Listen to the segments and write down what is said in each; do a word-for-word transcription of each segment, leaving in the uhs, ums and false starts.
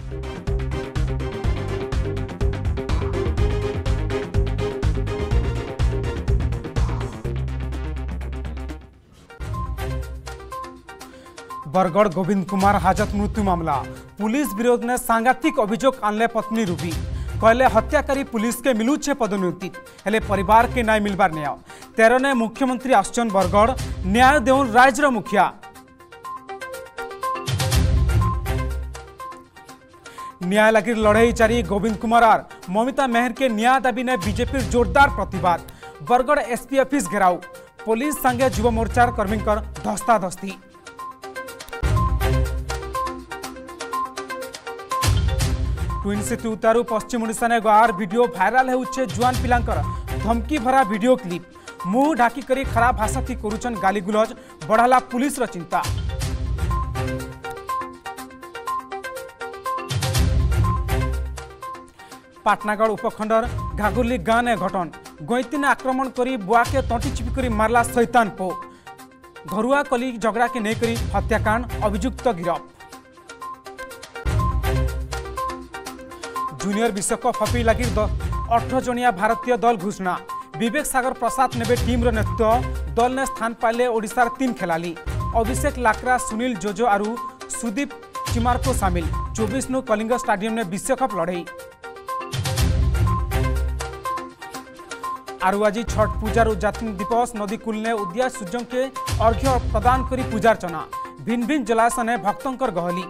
बरगढ़ गोविंद कुमार हाजत मृत्यु मामला पुलिस विरोध में सांघातिक अभियोग आनले पत्नी रूबी कहले हत्याकारी पुलिस के मिलुछे पदोन्नति हेले परिवार के न्याय मिलबार न्याय तेरह ने मुख्यमंत्री आसचन बरगढ़ न्याय देउन राज्यर मुखिया न्याय लगी लड़ाई जारी गोविंद कुमार और ममिता मेहर के न्याय दाबी ने बीजेपी जोरदार प्रतिवाद बरगढ़ एसपी ऑफिस घेराव पुलिस संगे युव मोर्चार कर्मी धस्ताधस्ती ट्विन सिटी उतारू पश्चिम ओडिशा ने गार वीडियो भाइराल होउछे जुआन पिलांकर धमकी भरा वीडियो क्लिप मुंह ढाकी करी खराब भाषा थी करुचन गालीगुलज बढ़ाला पुलिस रो चिंता पाटनागढ़ उपखंडर घागुली गाँ ने घटन गैतीने आक्रमण करी बुआ के तंटी चिपी करी मारला शैतान पो घरुआ कली झगड़ा के नहीं करी हत्याकांड अभियुक्त गिरफ जूनियर विश्वकप हॉकी लगी अठारह जनिया भारतीय दल घोषणा विवेक सागर प्रसाद नेबे टीम नेतृत्व दल ने स्थान पाइले ओडिशार तीन खेलाड़ी अभिषेक लाकरा सुनील जोजो और सुदीप चिमार को सामिल चौबीस नु कलिंग स्टाडियम में विश्वकप लड़ई आरु आज छठ पूजार जाति दिवस नदी कूल ने उदया सूर्य के अर्घ्य प्रदान करी पूजार्चना भिन्न भिन्न जलाशय ने भक्तों गहली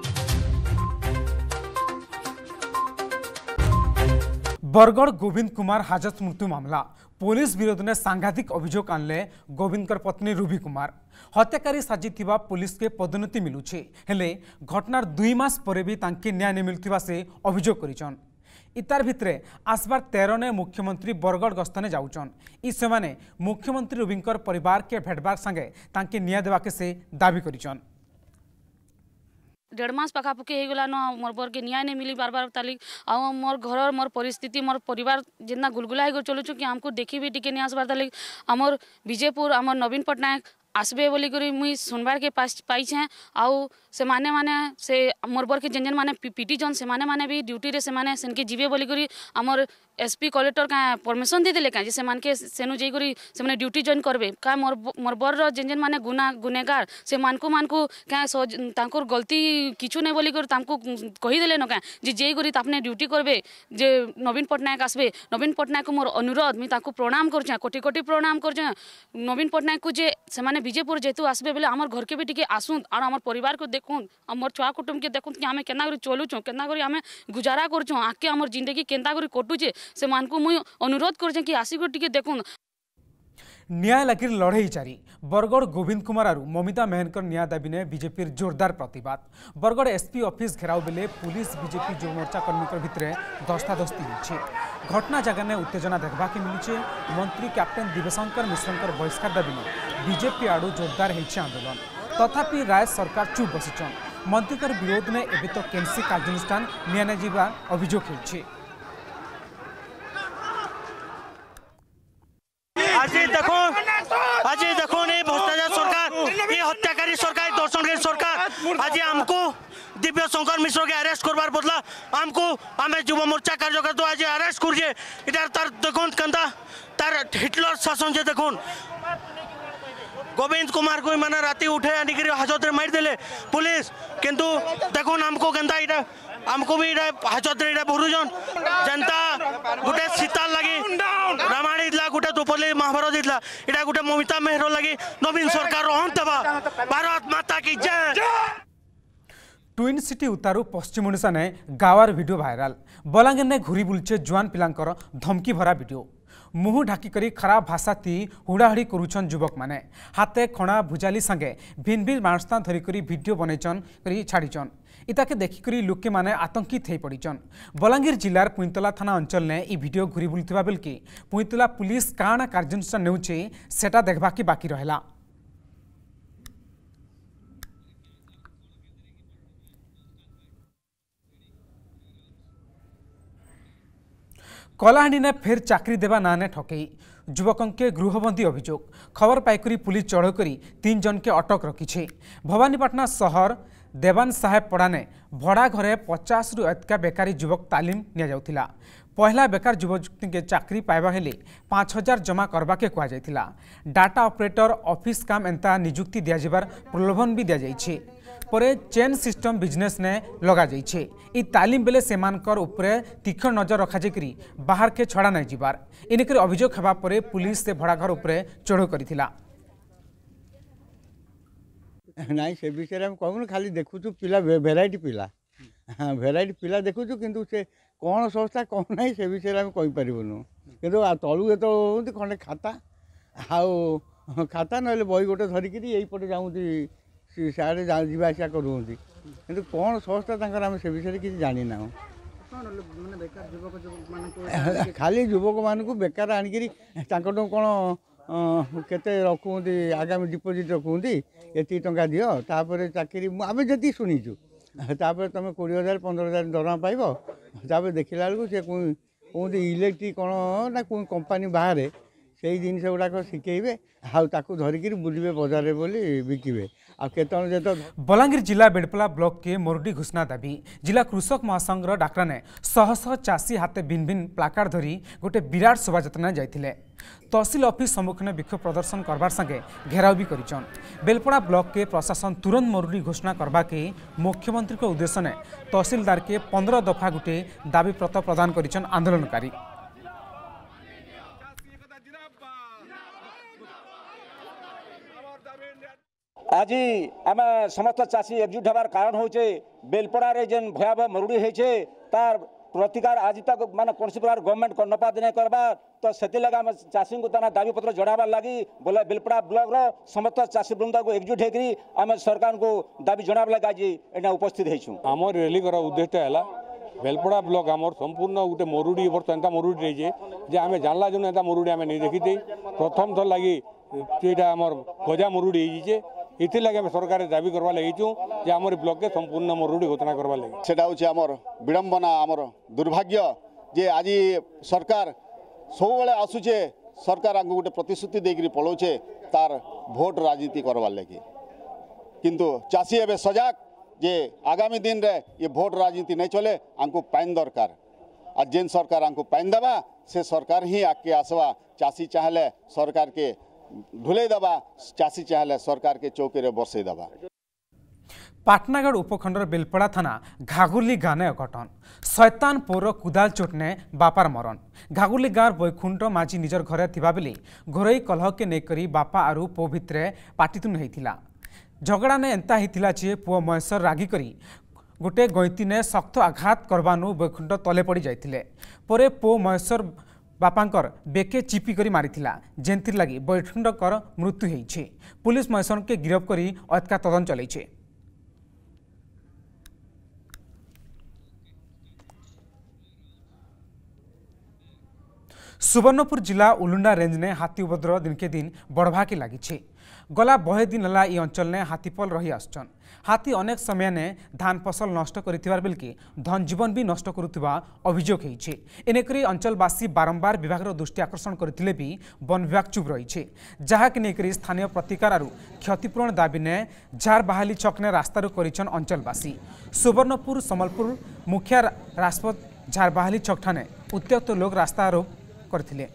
बरगढ़ गोविंद कुमार हाजत मृत्यु मामला पुलिस विरोध में सांघातिक अभियोग आनले गोविंदकर पत्नी रूबी कुमार हत्याकारी साजिथिबा पुलिस के पदोन्नति मिलुछे हेले घटनार दुई मास परे भी तांके न्याय नहीं मिलथिबा से अभियोग करिछन इतार भितरे आसबार तेरह ने मुख्यमंत्री बरगढ़ गस्तने जाउछन इ समय मुख्यमंत्री रूबींकर परिवार के भेटबार संगे तांके न्याय देवाके से दाबी करिछन डेढ़ मास पाखापाखि हो गला मोर बर के न्याय नहीं मिली बार बार ताली आ मोर घर मोर परिस्थिति मोर परिवार जितना गुलगुला हो चलुचु कि हमको देखी भी टिके नहीं आसबार ताली आमर विजयपुर आमर नवीन पट्टनायक आसबे बोली करी मुई सुनबार के पास पाइछे आउ से माने माने से मोर बर के जेन जेन माने पीटी जन से माने माने भी ड्यूटी रे से माने सेनके जीवे बोली करी आमर एसपी कलेक्टर का परमिशन दे देले का जे से मान के सेनु जई करी से माने ड्यूटी जॉइन करबे का मोर मोर बर रो जेन जेन माने गुना गुनेगार से मानकु मानकु का तांकर गलती किछु नै बोली करी तांको कहि देले न का जे जई करी तापने ड्यूटी करबे जे नवीन पट्टनायक आसबे नवीन पट्टनायक मोर अनुरोध मी तांको प्रणाम करछा कोटी कोटी प्रणाम करछा नवीन पट्टनायक को जे से माने विजयपुर जेतु आसबे बेले हमर घर के भी टिके आसुन और हमर परिवार को देखुन हमर छुआ कुटुंब के देखुन कि हमें केना करी चलुछो केना करी हमें गुजारा करछो आके हमर जिंदगी केंता करी कटुछे से मानकु मुई अनुरोध करछे कि आसी को टिके देखुन न्याय लगी लड़ई जारी बरगढ़ गोविंद कुमार और ममिता मेहनकर न्याय दाबी ने बीजेपी जोरदार प्रतिवाद बरगढ़ एसपी ऑफिस घेराव बेले पुलिस बीजेपी युव मोर्चा कर्मी भितर धस्ताधस्ती होती घटना जगह ने उत्तेजना देखा मिली मंत्री कैप्टेन दिव्यशंकर मिश्रंकर बहिष्कार दाबी ने बीजेपी आड़ू जोरदार होती आंदोलन तथापि राय सरकार चुप बसिछन मंत्रीकर विरोध में एबे तो केनसी कार्यानुष्ठान निया नै जिबा अभियोग होइछे आज देखो आज देखो नहीं भ्रष्टाचार सरकार ये हत्याकारी सरकार दर्शनकारी सरकार आज हमको दिव्य शंकर मिश्र के अरेस्ट करवार बदला हमको आम युव मोर्चा कार्यकर्ता आज अरेस्ट करिए इधर तार देखो कंदा तार हिटलर शासन जे देखो गोविंद कुमार को माना राति उठे आनिक हाजत मार देले पुलिस किंतु देखो हमको केंता इटा हमको भी हाजत भरुजन जनता गोटे सीतार लगी रामायण इतला गोटे द्रौपदी महाभारत इतला इटा गोटे ममिता मेहर लगी नवीन सरकार रहंतबा भारत माता की जय। ट्विन सिटी उतारू पश्चिम ओडिशा ने गावार वीडियो भाइराल बलांगीर ने घूरी बुलचे जुआन पिलांकर धमकी भरा वीडियो मुह ढाकी करी खराब भाषा थी हुड़ाहुड़ी करुछन युवक माने हाथे खणा भुजाली संगे भिन्न भिन्न मानस्था धरिकरी वीडियो बनैचन करी छाड़ीचन इताके देखिकरी लोके माने आतंकित हो पड़ीचन बलांगीर जिलार पुईतला थाना अंचल ने ई वीडियो घूरी बुलुवा बेलकी पुईतला पुलिस काण कार्यानुष्ठान नेउछे सेटा देखबाकी बाकी रहला कलाहांडी ने फेर चाकरी देवा ना ने ठकई युवकों के गृहबंदी अभियोग खबर पाइकरी पुलिस चढ़ऊ करी तीन जन के अटक रखी भवानीपाटना शहर देवान साहेब पड़ाने भड़ा घरे पचास रु अधिका बेकारी युवक तालीम निया पहला बेकार युवक के चाकरी पाइबा हेले पाँच हजार जमा करवा के कहुला। डाटा ऑपरेटर ऑफिस काम एंता नियुक्ति दियाजिबार प्रलोभन भी दिया परे चेन सिस्टम बिजनेस ने लगा जाइछे। ई तालीम बेले सेमानकर उपरे तीक्ष्ण नजर रखा जाकरी बाहर के छड़ा नहीं जिबार इनकर अभियोग हेबा परे पुलिस से भड़ाघर उपरे चढ़ऊ करिथिला। नाई से विषय में कहूँ खाली देखुचु पिला भेराइटी पिला हाँ भेराइटी पिला देखुचु किंतु से कौन संस्था कौन ना से विषय में कहीपरूनु कि तलू ये तो खंडे खाता आउ खाता ना बही गोटे धरिकी यहीपटे जाऊँगी सियाड़े जावासिया करूँगी कि कौन संस्था आम से विषय किसी जानी ना खाली युवक मानक बेकार आणिकी कौन केते रखुंती आगामी डिपोजिट रखुंती एति टंका दियो तापर चाकरी आम जी शुणीचु तापर तुम कोड़े हजार पंद्रह हजार दरमा पाइब तापर देखला बेलू सी कहते इलेक्ट्रिक कौन ना कौन कंपानी बाहर से जिन गुड़ाक शिखेबे आउ धरिकी बुलवे बजार बोली बिकिबे आ बलांगीर जिला बेड़पला ब्लॉक के मोरडी घोषणा दाबी जिला कृषक महासंघ डाक्रा ने शह शह चाषी हाथे भिन्न भिन्न प्लाकार्ड धरी गोटे विराट शोभायात्रा जाइथिले। तहसिल ऑफिस सम्मुखीन विक्षोभ प्रदर्शन करबार संगे घेराव भी करिछन। बेलपड़ा ब्लॉक के प्रशासन तुरंत मोरडी घोषणा करबा के मुख्यमंत्री को उद्देश्य ने तहसीलदार के पंद्रह दफा गोटे दाबी पत्र प्रदान करिछन आंदोलनकारी। आज आम समस्त चाषी एकजुट हबार कारण हूँ बेलपड़ा जेन भयावह मरुड़ी होते तार प्रतिकार आज तक माने कौन प्रकार गवर्नमेंट कर्णपात नहीं करवा तो से आम चाषी को तना दाबी पत्र जड़ाबार लगी बोले बेलपड़ा ब्लॉक रो समस्त चाषी वृंद को एकजुट होकर आम सरकार को दाबी जड़ाब लगे आज एना उपस्थित होइछु। आम रैली कर उद्देश्य है बेलपड़ा ब्लॉक आमर संपूर्ण गोटे मरुड़ी वर्ष एंता मरुड़ी रही जे आम जानला जो एंता मरुड़ी आम नहीं देखी प्रथम थर लगी आमर गजा मरुड़ी होइछे इति लगे आम सरकार दाबी करवा लगिचु जे आमर ब्लॉक के संपूर्ण मरुड़ी घोषणा करवा लगे सेटा होछि आमर विडंबना आमर दुर्भाग्य जे आज सरकार सब बेले आसुचे सरकार आगु गोटे प्रतिश्रुति देकरी पलाउछे तार भोट राजनीति करवा लगे किंतु चाषी एबे सजाग जे आगामी दिन रे ये भोट राजनीति नहीं चले आंको पाइन दरकार आ जेन सरकार आंको पाइन देवा से सरकार ही आके आसवा चाषी चाहले सरकार के ढुले दबा चाषी चाहले सरकार के चौकी रे बसई दबा। पाटनागढ़ उपखंडर बेलपड़ा थाना घागुली गाने अघटन शैतान पौर कुदाल चोटने बापार मरण घागुली गाँव बैकुंठ माझी निजर घरे थिबा बेले घोरई कलह के नेकरी बापा आरु पो भितरे पाटितुन होइथिला। झगड़ा ने एंता होइथिला जे पुओ महेश्वर रागी करी गोटे गैती ने शक्त आघात करबानु बैकुंठ तले पड़ी जाइथिले परे पो महेश्वर बापांकर बेके चिपी करी मारिथिला जेंतिर लगी बैकुंठकर मृत्यु होइछे। पुलिस महेश्वर के गिरफ्त करी अतका तदन चलैछे। सुवर्णपुर जिला उलुंडा रेंज ने हाथी उपद्रव दिन के दिन बढ़वा के लगी गला बहे दिन है ये अंचल ने हाथीपल रही आसछन। हाथी अनेक समय ने धान फसल नष्ट कर बेलके धन जीवन भी नष्ट करुवा अभियोग होइछे। एनेकरी अंचलवासी बारंबार विभाग दृष्टि आकर्षण करथिले भी वन विभाग चुप रही जहाँकि नेकरी स्थानीय प्रतिकार आरु क्षतिपूरण दाबी ने झार बहाली छक ने रास्तारू करिछन अंचलवासी। सुवर्णपुर समलपुर मुखिया राजपथ झार बहाली छक ठाने उत्त्यक्त लोक रास्ता आरोप करथिले।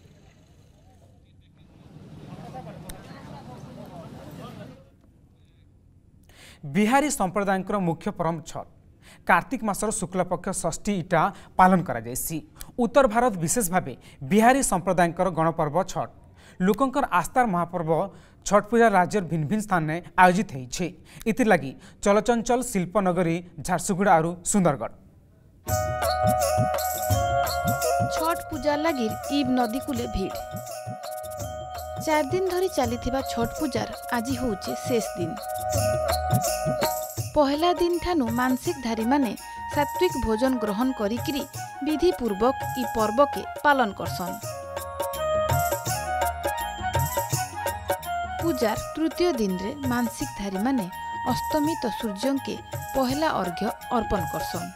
बिहारी संप्रदाय मुख्य परम छठ कार्तिक मासर शुक्लपक्ष षष्ठी इटा पालन करा जायसी। उत्तर भारत विशेष भाव बिहारी संप्रदाय गणपर्व छठ लोकंकर आस्थार महापर्व छठ पूजा राज्यर भिन्न भिन्न स्थान में आयोजित होइछे। इतिर लगी चलचंचल शिल्पनगरी झारसुगुड़ा और सुंदरगढ़ छठ पूजा लगी ईब नदी कूले भीड़ चार दिन धरी चली छठ पूजार आज होचे शेष दिन। पहला दिन ठानु मानसिक धारी माने सात्विक भोजन ग्रहण करिकिरी विधि पूर्वक ई पर्व के पालन करसन। पूजार तृतीय दिन रे मानसिक धारी माने अस्तमित सूर्य के पहला अर्घ्य अर्पण करसन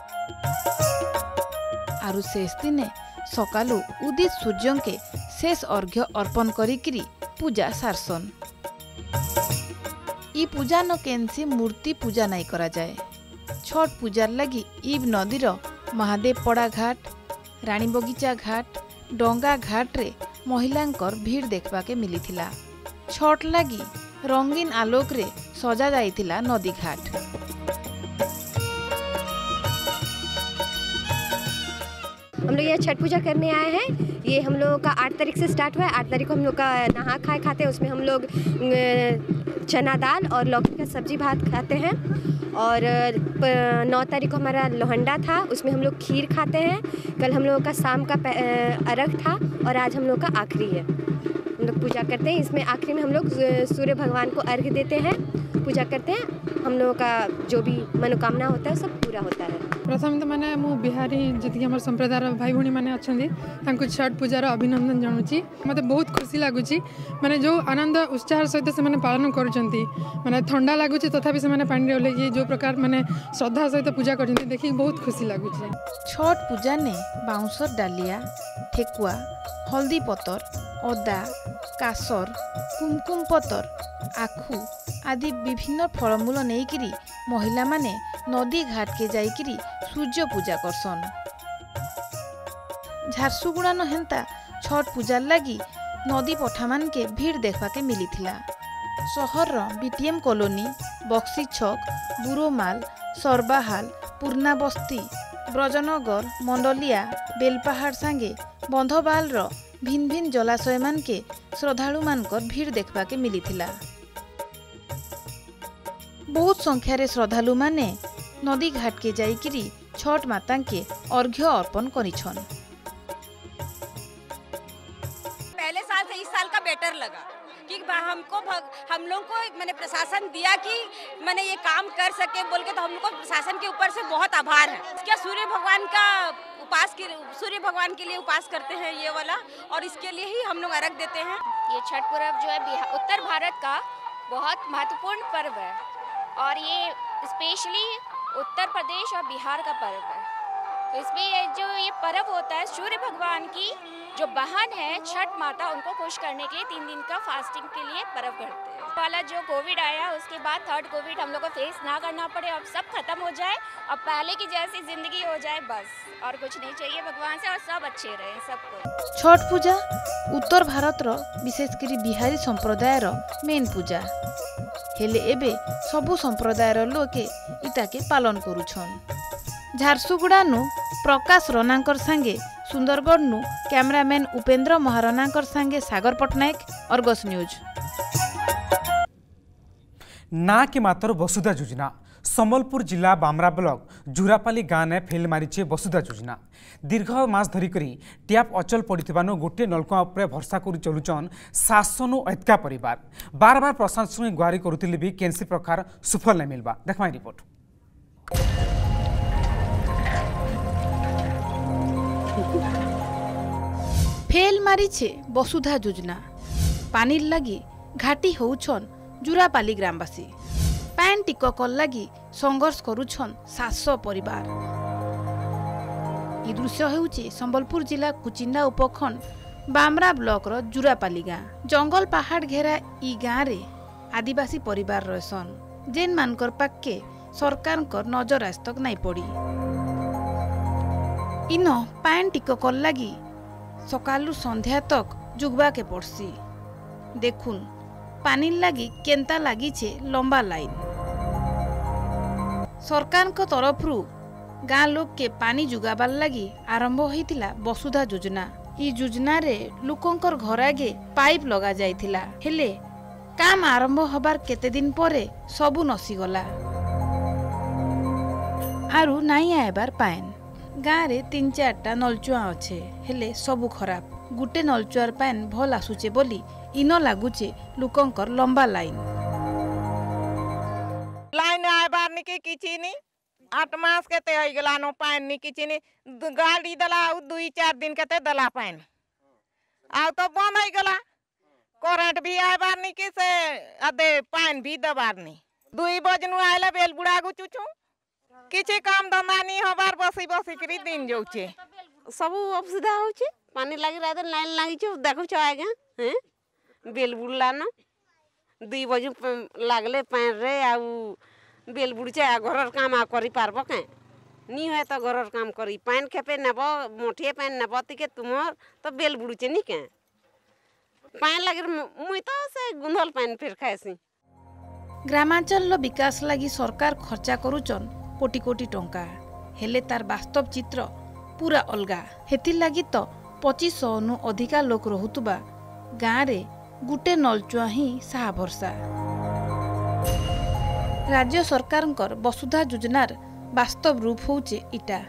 आरु शेष दिने सकालु उदित सूर्य के शेष अर्घ्य अर्पण करिकिरी पूजा सारसन। इ पूजा न केनसी मूर्ति पूजा नहीं करा जाए। छठ पूजार लगी इब नदीर महादेव पड़ा घाट, रानी बगीचा घाट, डंगा घाट रे महिलांकर भीड़ देखबा के मिली थिला। छठ लगी रंगीन आलोक रे सजा जाइथिला नदी घाट। हम लोग यहाँ छठ पूजा करने आए हैं। ये हम लोगों का आठ तारीख से स्टार्ट हुआ है। आठ तारीख को हम लोग का नहा खाए खाते हैं, उसमें हम लोग चना दाल और लौकी का सब्जी भात खाते हैं। और नौ तारीख को हमारा लोहंडा था, उसमें हम लोग खीर खाते हैं। कल हम लोगों का शाम का अर्घ था और आज हम लोग का आखिरी है। हम लोग पूजा करते हैं, इसमें आखिरी में हम लोग सूर्य भगवान को अर्घ देते हैं, पूजा करते हैं। हम लोगों का जो भी मनोकामना होता है सब पूरा होता है। प्रथम तो मैंने मु बिहारी जी आम संप्रदाय भाई भाई मैंने अच्छा छठ पूजार अभिनंदन जनाऊँगी। मत बहुत खुशी लगुच माने जो आनंद उत्साह सहित से पालन कर ठंडा लगुच तथापि से पानी ओल्लैकि जो प्रकार माने श्रद्धा सहित पूजा कर देखिए बहुत खुशी लगुच। छठ पूजा ने बाउंसर डालिया, ठेकुआ, हल्दी पतर, अदा, कासर, कुमकुम पतर, आखु आदि विभिन्न फलमूल नहींकि महिला माने नदी घाट के जाइकिरी सूर्य पूजा करसन। झारसुगुड़ा न हेंता छठ पूजार लगी नदी पठा मान के भीड़ देखा के मिली थिला। शहर बीटीएम कॉलोनी, बक्सी छक, बुरोमाल, सरबाहाल, पूर्णा बस्ती, ब्रजनगर, मंडलिया, बेलपहाड़ सांगे बंधबाल रो भिन्न भिन्न जलाशय मान के श्रद्धालु मानकर भीड़ देखा के मिली थिला। बहुत संख्यार श्रद्धालु माने नदी घाट के जाइकिरी छठ माता के अर्घ्य अर्पण करिछन। पहले साल से इस साल का बेटर लगा कि हमको हम लोग को मैंने प्रशासन दिया कि मैंने ये काम कर सके बोल के, तो हम लोग को प्रशासन के ऊपर से बहुत आभार है। क्या सूर्य भगवान का उपास के सूर्य भगवान के लिए उपास करते हैं ये वाला, और इसके लिए ही हम लोग अर्घ देते हैं। ये छठ पर्व जो है उत्तर भारत का बहुत महत्वपूर्ण पर्व है और ये स्पेशली उत्तर प्रदेश और बिहार का पर्व है। तो इसमें ये जो ये पर्व होता है सूर्य भगवान की जो बहन है छठ माता, उनको खुश करने के लिए तीन दिन का फास्टिंग के लिए पर्व करते हैं। वाला जो कोविड आया उसके बाद थर्ड कोविड हम लोग को फेस ना करना पड़े और सब खत्म हो जाए और पहले की जैसी जिंदगी हो जाए, बस और कुछ नहीं चाहिए भगवान से, और सब अच्छे रहे सबको। छठ पूजा उत्तर भारत रो विशेषकर बिहारी संप्रदाय रो मेन पूजा हेले एबे सबु संप्रदाय रो लोके इताके पालन करूछन। झारसुगुड़ा नु प्रकाश रनांकर संगे सुंदरगढ़ नु कैमरामैन उपेंद्र महारनांकर संगे सागर पटनायक, अर्गस न्यूज। ना कि मात्र वसुधा योजना सम्बलपुर जिला बामरा ब्लॉक जुरापाली गाँव ने फेल मारी वसुधा योजना। दीर्घ मास धरिक टैप अचल पड़ता गोटे नलकुआ उपर भरसा कर चलुचन शासन ऐतका परिवार। बार बार प्रशासन गुहारी करुले भी कैंसी प्रकार सुफल नहीं मिलवा। देखमा रिपोर्ट। फेल मारी वसुधा योजना। पानी लगी घाटी होउछन जुरापाली ग्रामवासी। पैन टिकक लगी संघर्ष करुछन सात परिवार। ये दृश्य हेउछि संबलपुर जिला कुचिंडा उपखंड बामरा ब्लॉक रो जुरापाली गाँ। जंगल पहाड़ घेरा ई गाँव रे आदिवासी परिवार रहसन, जेन मानकर पाके सरकार कर नजर आज तक नहीं पड़ी। इन पैन टिकक लगी सकालू संध्या तक जुगबा के पड़सी। देखुन पानी लगी केंता लगी छे लंबा लाइन। सरकार को तरफ रु गाँ लोग के पानी जुगाबार लगी आरंभ होइतिला वसुधा योजना। ई योजना रे लोकंकर घर आगे पाइप लगा जाइतिला, हेले काम आरंभ हबार केते दिन परे सबु नसी गला। आरु नाई आएबार पाइन। गाँ रे तीन चारटा नलचुआ अच्छे, हेले सबु खराब। गुटे नलचुआर पाइन भल आसुचे बोली इन लागुचे लोकंकर लंबा लाइन। लाइन आएबार निके किछि नी आठ मास केते होई गेला नो पाइन नी किछि नी गाड़ी दला दुई चार दिन केते दला पाइन आ तो बंद होई गेला। करंट भी आएबार नी कि से अदे पाइन भी दबार नी। दुई बजनु आइला बेल बुढ़ागु चुचु किछि काम धंधा नी हबार बसी बसी करी दिन जाउछे। सब असुविधा होउछे। पानी लागि रात लाइन लागि छ देखु छ आगे हैं बेल बुड़ला न दुई बजे लागले पैन रे आउ बेल बुड़चे आ घरर काम आ करी पारबो के नी है तो घरर काम करी पैन खेपे नेब मोठिए पैन नेब तिके तुमर तो बेल बुड़चे नी के पैन लगे मुई तो से गुंधल पैन फिर खाएसी। ग्रामांचल विकास लगी सरकार खर्चा करुचन कोटी कोटी टंका हेले तार वास्तव चित्र पूरा अलगा हेतिर लगी तो पच्चीस सौ नु अधिका लोक रहुतुबा गाँव रे गुटे नलचुआ ही साहा भरसा। राज्य सरकार वसुधा योजनार वास्तव रूप होचे इटा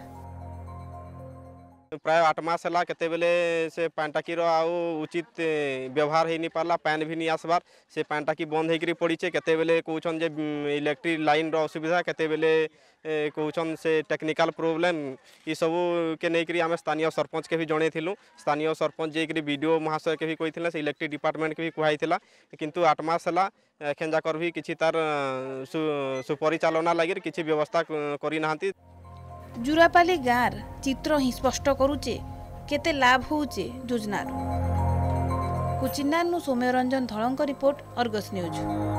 प्राय आठ मास है केते बेले से पान टाकी आउ उचित व्यवहार हो नहीं पार्ला पैन भी नहीं आसबार से पान टाकी बंद होकर पड़ीचे केते बेले कहउछन जे इलेक्ट्रिक लाइन रो असुविधा केते बेले कहउछन से टेक्निकल प्रोब्लेम ये सब के नहीं आम स्थानीय सरपंच के भी जड़े थिलु स्थानीय सरपंच जे वीडियो महाशय के भी कही से इलेक्ट्रिक डिपार्टमेंट के भी कहला किंतु आठ मास है एखेन जाकर भी किछि तार सुपरिचालना लगी किछि व्यवस्था करी नाहंती। जुरापाली गाँव चित्र ही स्पष्ट करुचे केते लाभ होउचे योजनार। कुचिन्नानु सौम्यरंजन धड़ंक रिपोर्ट अर्गस न्यूज।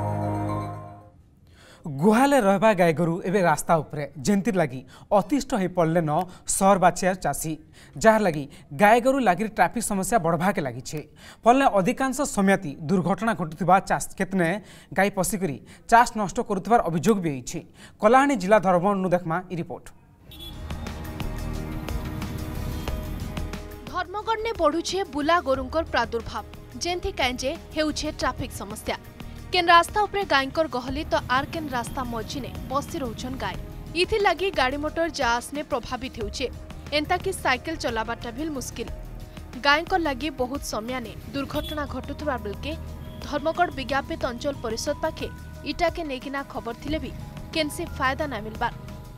गुहाले रहबा गाय गरु एवं रास्ता उपरे जेंतिर लगी अतिष्ट हो पड़े न सहर बाचियार चाषी जार लगी गाय गरु लगी ट्राफिक समस्या बढ़वा के लगी फल अधिकांश समयती दुर्घटना घटुवा चाष केतने गाय पशिकी चाष नष्ट करुवार अभियोग भी होती। कलाहांडी जिला धरबन देखमा इ रिपोर्ट। धर्मगढ़ ने बढ़ुछे बुला गोरुंकर प्रादुर्भाव जेंथि कांजे हेउछे ट्राफिक समस्या केन रास्ता उपरे गायकर गहली तो आर केन रास्ता मझी ने बसी रहउछन गाय इथि लगी गाड़ी मोटर जास ने प्रभावित हेउछे एंता कि साइकिल चलाबाटा भी मुश्किल गायकर लगी बहुत समय ने दुर्घटना घटुथबा बेलके धर्मगढ़ विज्ञापित अंचल परिषद पाखे इटा के नेकिना खबर थिले भी केनसे फायदा ना मिलबार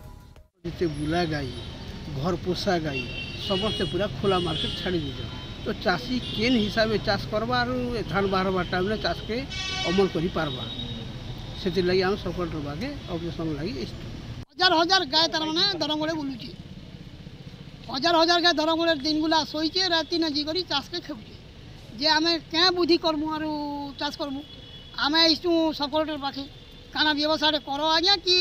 बुला गाय घर पोषा गाय समस्ते पूरा खुला मार्केट छाड़ी दीजिए तो चाषी केन हिसाब से चाष करवा धान बाहर टाइम में चाष के अमल करी पारबा से लगी आम सरकार के ऑपरेशन लगी हजार हजार गाय तार मैंने धरमगढ़े बुलुचे हजार हजार गाय धरमगढ़ दिन गुला शोचे राति न जी करी चाष के खेबुचे जे आम क्या बुद्धि करमु और चाष करमु आम इस सरकार पाखे काना व्यवसाय कर आज्ञा कि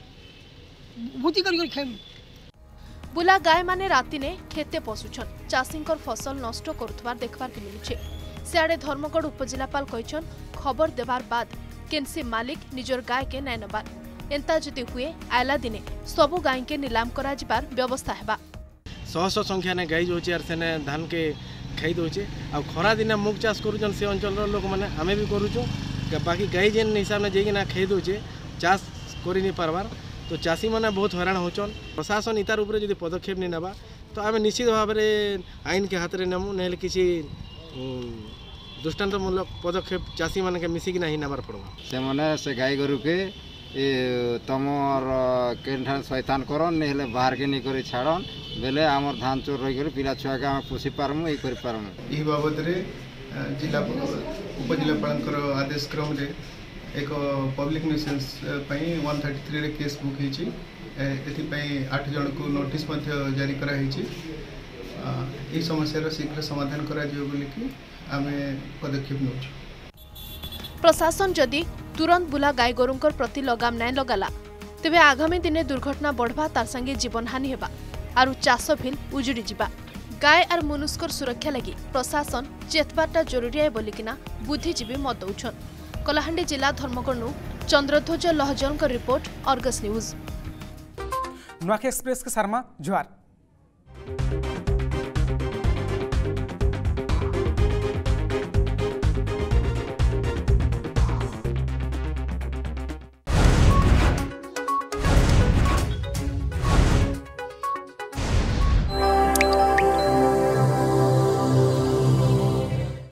बुद्धि कर खेबु बुला गाय माने राति ने खेते पशुछन चाषींकर फसल नष्ट करुथबार देखबार के मिलुछे सियाड़े धर्मगढ़ उपजिलापाल कहिछन खबर देबार बाद केनसी मालिक निजर गाय के नै नबार एंता जदि हुए आयला दिने सबु गाय के नीलाम करा जिबार व्यवस्था हेबा शह शह संख्या ने गाय जोचे आर सेने धान के खाई दोचे आ खरा दिन मुग चाष करूछन से अंचल रो लोक माने हमें भी करूछु बाकी गाय जेन हिसाब ने जेगी ना खाई दोचे चाष करि नि पारबार तो चाषी मैंने बहुत हैरान होचन प्रशासन इतार उपरे यदि पदक्षेप नहीं नेबा तो आम निश्चित भाव में आईन के हाथ में नेमु ना किसी दृष्टान्तमूलक पदक्षेप चाषी मान के मिसिक ना नेबार पड़वा से माने से गाय गोरु के तमर केन शैतान करन नहीं बाहर के नहीं करी छाड़न बेले आमर धान चोर रही पिला छुआ के आम पोषि पारमु ये कर पारमु ई बाबद रे जिला उपजिलापाल आदेश क्रम रे एक पब्लिक न्यूसेंस पई एक सौ तैंतीस रे केस बुक होईची एथि पई आठ जन को नोटिस मध्य जारी करा होईची ए समस्या शीघ्र समाधान करा जियो बोली कि आमे पदक्षेप नोछु। प्रशासन जदि तुरंत बुला गाय गोरुंकर प्रति लगाम नाय लगाला तेबे आगामी दिने दुर्घटना बढ़वा तार संगे जीवन हानि हेबा आरु चाष भी उजुड़ी जिबा गाय आर मनुष्कर सुरक्षा लगी प्रशासन चेतबाटा जरूरी है बोलिकिना बुद्धिजीवी मत दौछन। कलाहांडी जिला धर्मगढ़ चंद्रध्वज लहजन का report Argus news. Nuakhai express के शर्मा जुआर।